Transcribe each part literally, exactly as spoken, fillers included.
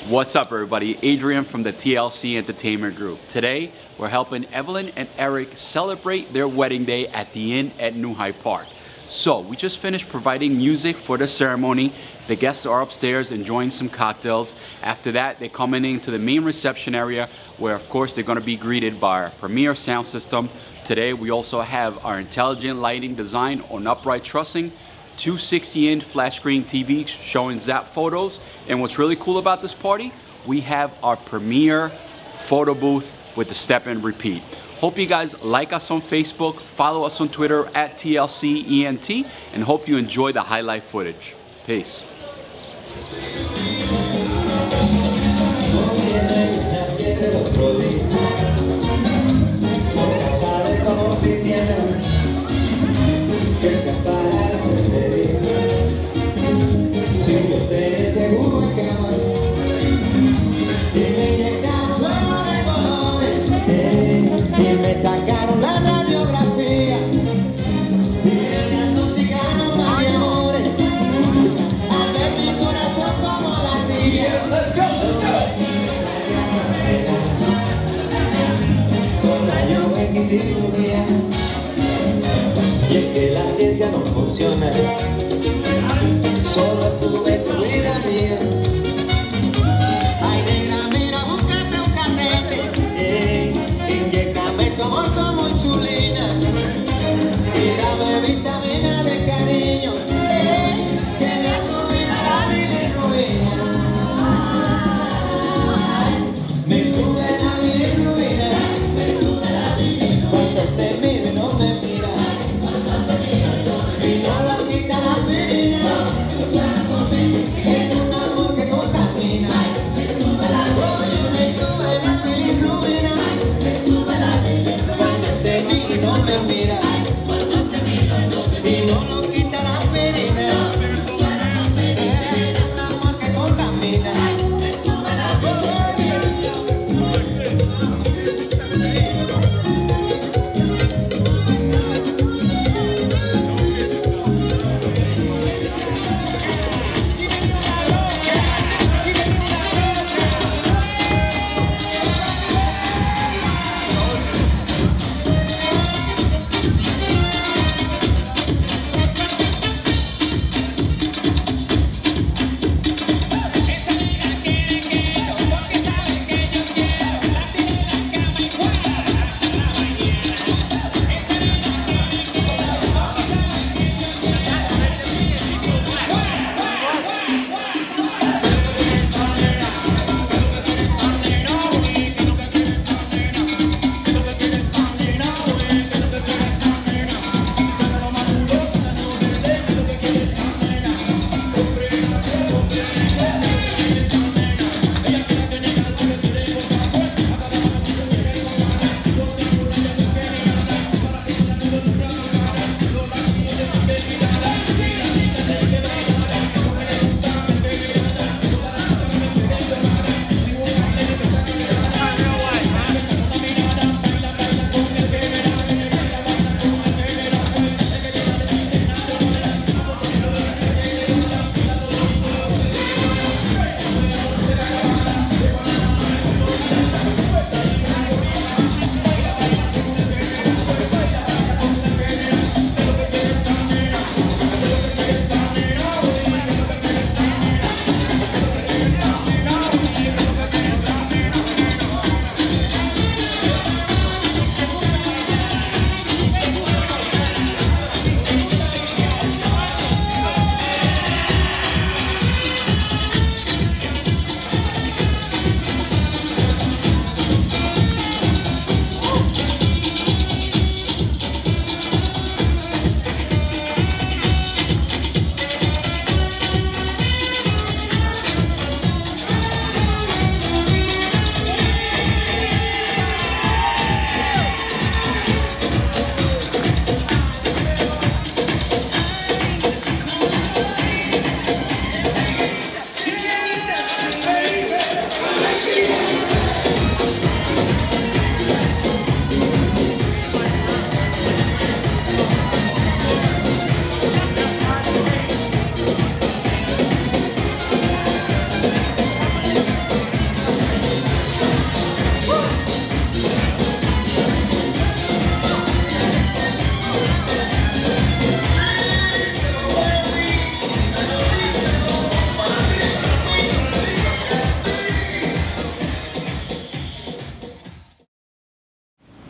What's up, everybody? Adrian from the T L C Entertainment Group. Today, we're helping Evelyn and Eric celebrate their wedding day at the Inn at New Hyde Park. So, we just finished providing music for the ceremony. The guests are upstairs enjoying some cocktails. After that, they're coming into the main reception area where, of course, they're going to be greeted by our premier sound system. Today, we also have our intelligent lighting design on upright trussing, two sixty inch flat screen T Vs showing Zap photos, and what's really cool about this party, we have our premier photo booth with the step and repeat. Hope you guys like us on Facebook, follow us on Twitter at T L C E N T, and hope you enjoy the highlight footage. Peace. Sacaron la radiografía y me diagnosticaron mayores. A ver mi corazón como latía. Let's go, let's go. Con rayos X y cirugía. Y es que la ciencia no funciona. Solo tu beso, vida mía. Ay, negra, mira, búscate un carrete. Eh, inyéctame tu amor como insulina. Y dame vitamina de cariño. Eh, que me ha subido la bilirrubina. Me sube la bilirrubina. Me sube la bilirrubina. Cuando te miro y no me mira. Y no lo quita la aspirina. Es un amor que contamina. Me sube la bilirrubina. Me sube la bilirrubina. Me sube la bilirrubina.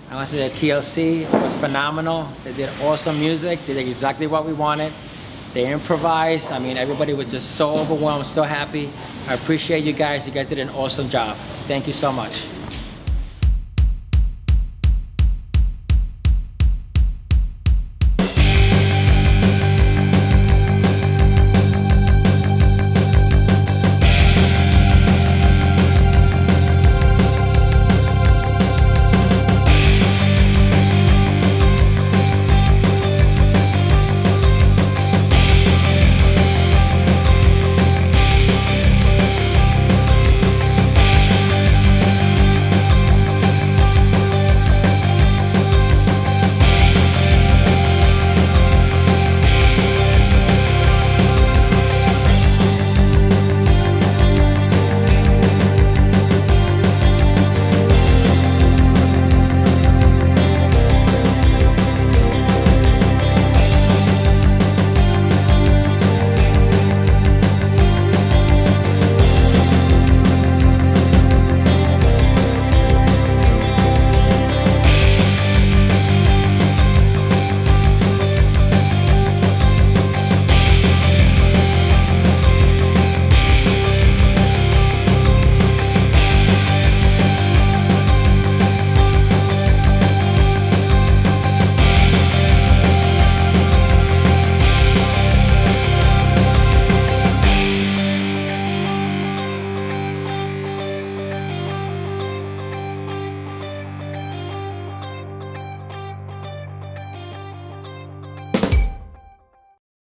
I want to say that T L C was phenomenal. They did awesome music. They did exactly what we wanted. They improvised. I mean, everybody was just so overwhelmed, so happy. I appreciate you guys. You guys did an awesome job. Thank you so much.